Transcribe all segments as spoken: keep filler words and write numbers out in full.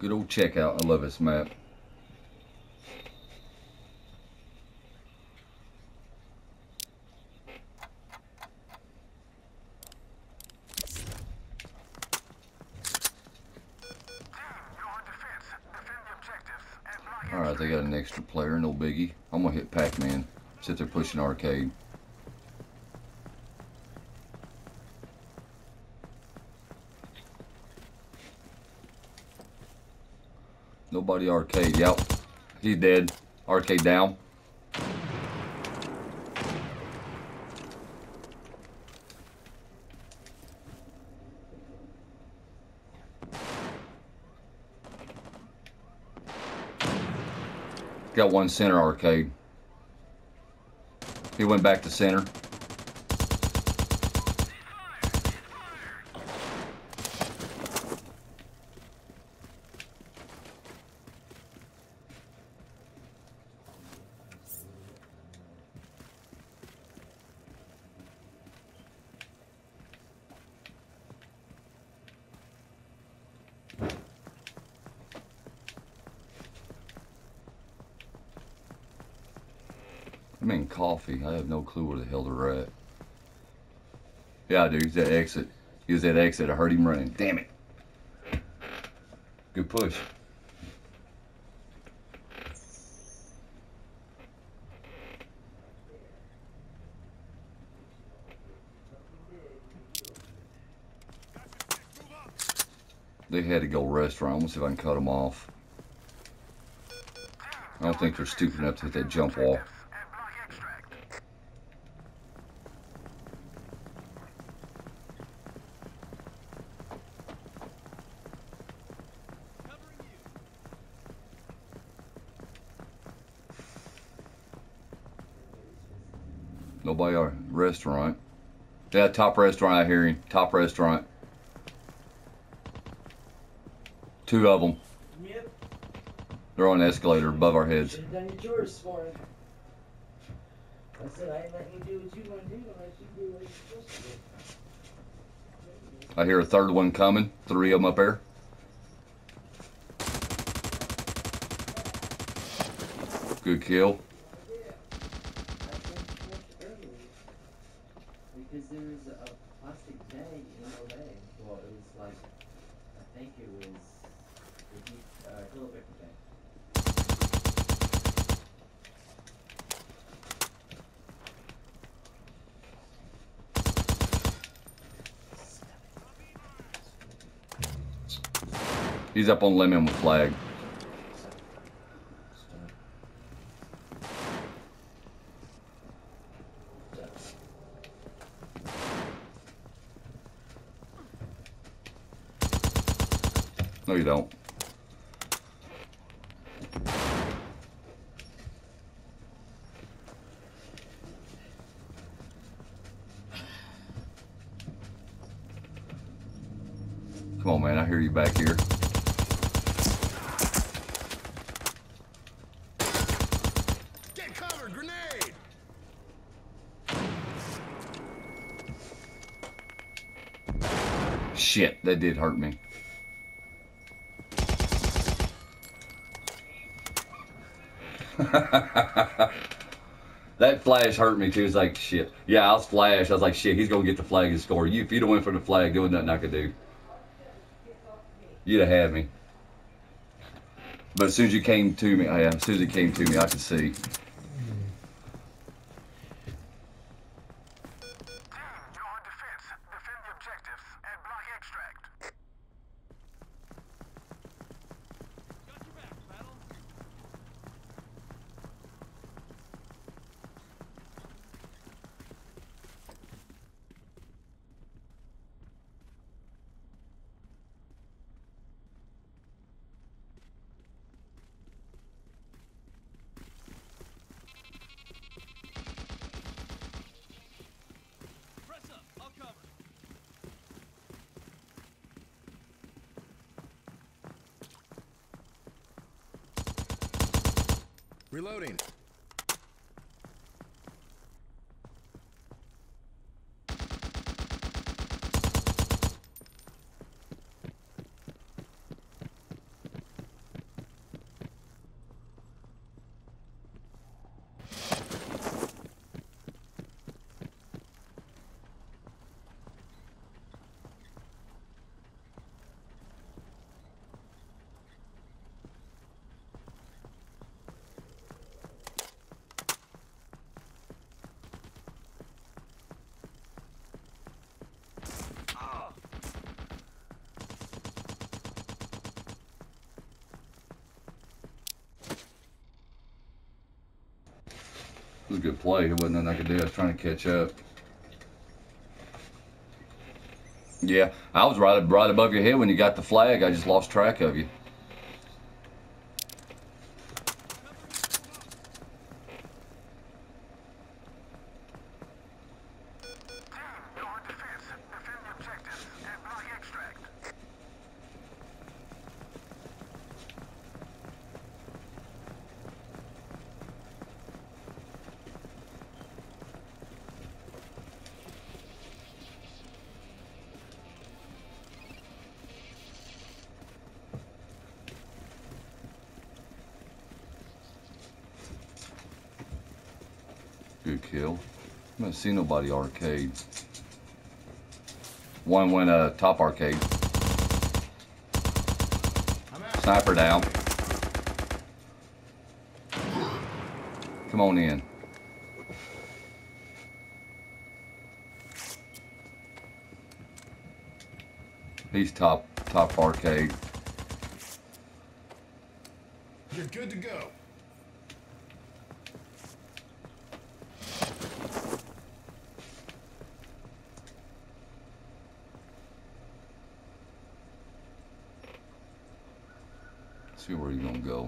Good old checkout. I love this map. Alright, they got an extra player, no biggie. I'm gonna hit Pac-Man. Sit there pushing arcade. Nobody arcade. Yep. He's dead. Arcade down. Got one center arcade. He went back to center. I mean coffee. I have no clue where the hell they're at. Yeah, dude, he's that exit. He was that exit. I heard him running. Damn it. Good push. They had to go restaurant. I'm gonna see if I can cut them off. I don't think they're stupid enough to hit that jump wall. Nobody are restaurant. Yeah, top restaurant I hear him. Top restaurant. Two of them. Yep. They're on the escalator above our heads. Should've done your chores this morning. I said I ain't letting you do what you want to do unless you do what you're supposed to do. I hear a third one coming. Three of them up there. Good kill. Because there was a plastic bag in the bag. Well, it was like, I think it was the deep, uh, toilet paper bag. He's up on lemon with flag. No, you don't. Come on, man. I hear you back here. Get covered, grenade! Shit, that did hurt me. That flash hurt me too. It's like shit. Yeah, I was flash. I was like shit. He's gonna get the flag and score. You, if you'd have went for the flag, there was nothing I could do. You'd have had me. But as soon as you came to me, yeah, as soon as it came to me, I could see. Reloading. was a good play. It wasn't nothing I could do. I was trying to catch up. Yeah, I was right, right above your head when you got the flag. I just lost track of you. Good kill. I haven't seen nobody arcade. One went uh, top arcade. Sniper down. Come on in. He's top top arcade. You're good to go. See where he's gonna go.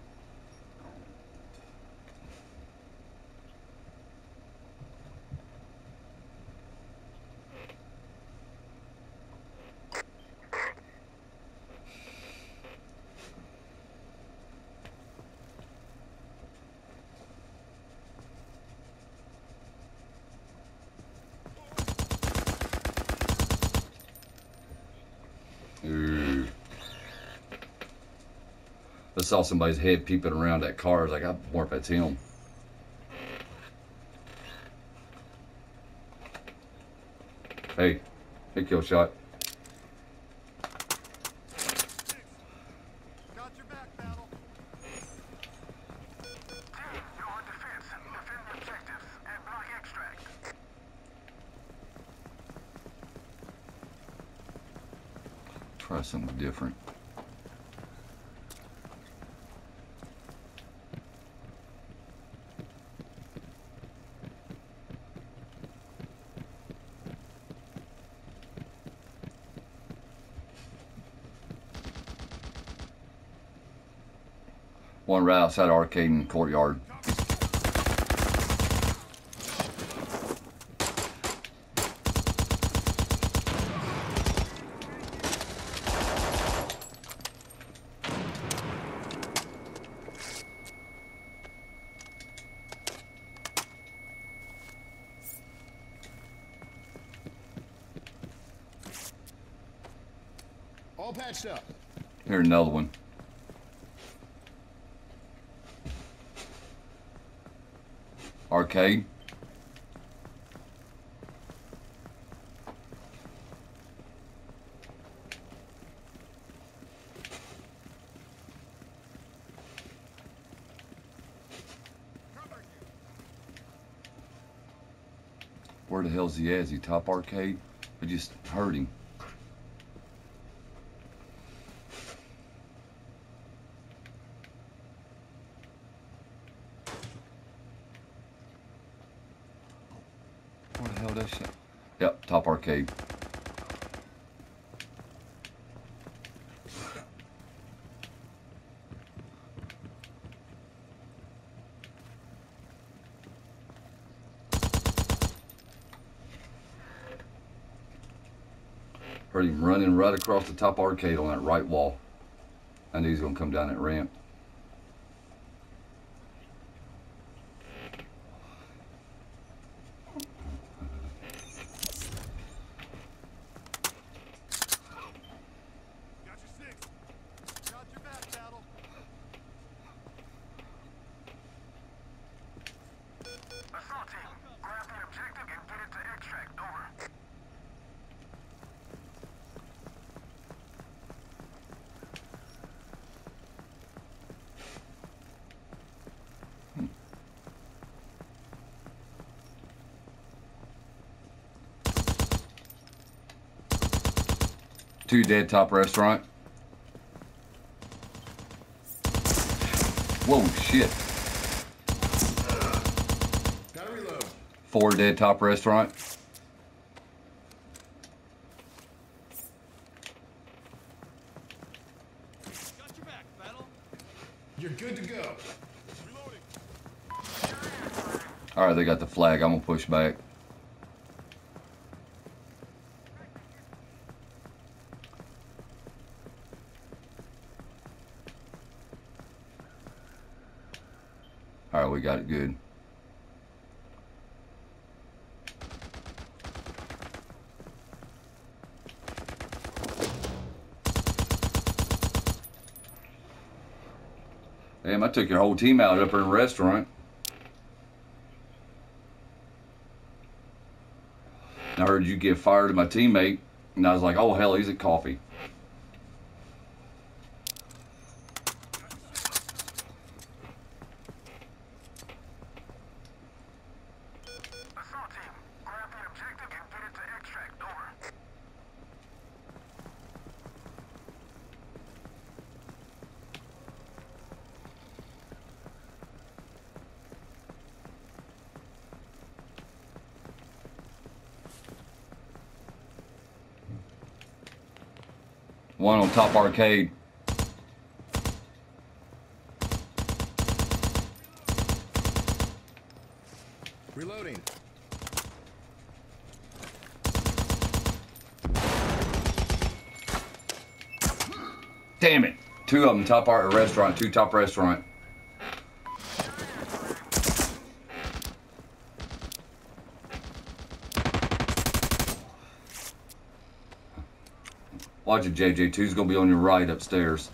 Ooh. I saw somebody's head peeping around that car. I was like, I wonder if that's him. Hey, hey, kill shot. Got your back, battle. You're on defense. Defend the objectives and block extract. Try something different. One right outside the arcade and courtyard. All patched up. Here's another one. Arcade. Where the hell's he at? Is he top arcade? I just heard him. Where the hell that shit? Yep, top arcade. Heard him running right across the top arcade on that right wall. I knew he was gonna come down that ramp. Got your six. Got your back, battle. Assault team, grab the objective and get it to extract. Over. Two dead top restaurant. Whoa, shit. Four dead top restaurant. Got your back, Battle. You're good to go. Reloading. All right, they got the flag. I'm gonna push back. All right, we got it good. Damn, I took your whole team out up in the restaurant. I heard you get fired to my teammate, and I was like, oh, hell, he's at coffee. Assault team, grab the objective and get it to extract. Over. One on top arcade. Reloading. Damn it. Two of them, top art restaurant, two top restaurant. Watch it, J J. Two's gonna be on your right upstairs.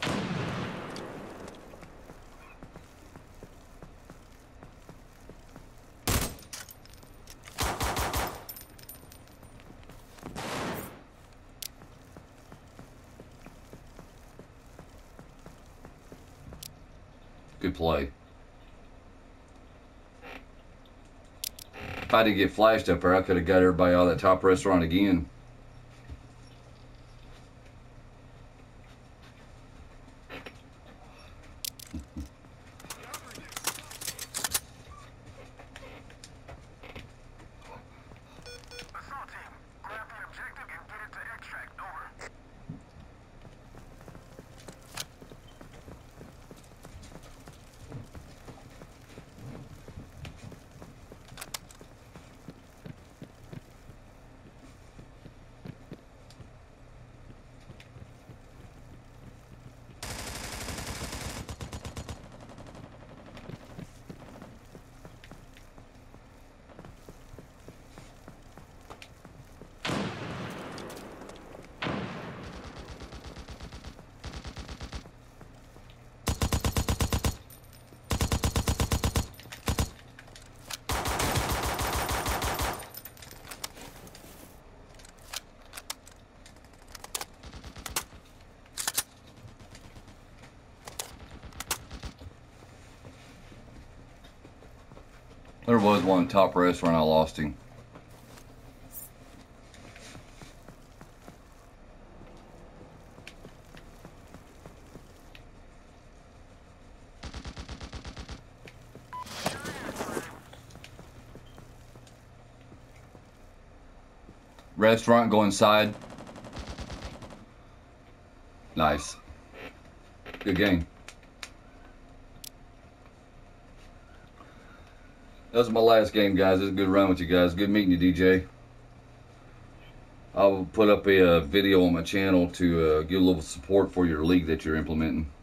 Good play. If I didn't get flashed up there, I could have got everybody out of that top restaurant again. Assault team, grab the objective and get it to extract. Over. There was one top restaurant, I lost him. Restaurant, go inside. Nice. Good game. That was my last game, guys. It was a good run with you guys. Good meeting you, D J. I'll put up a, uh video on my channel to uh, give a little support for your league that you're implementing.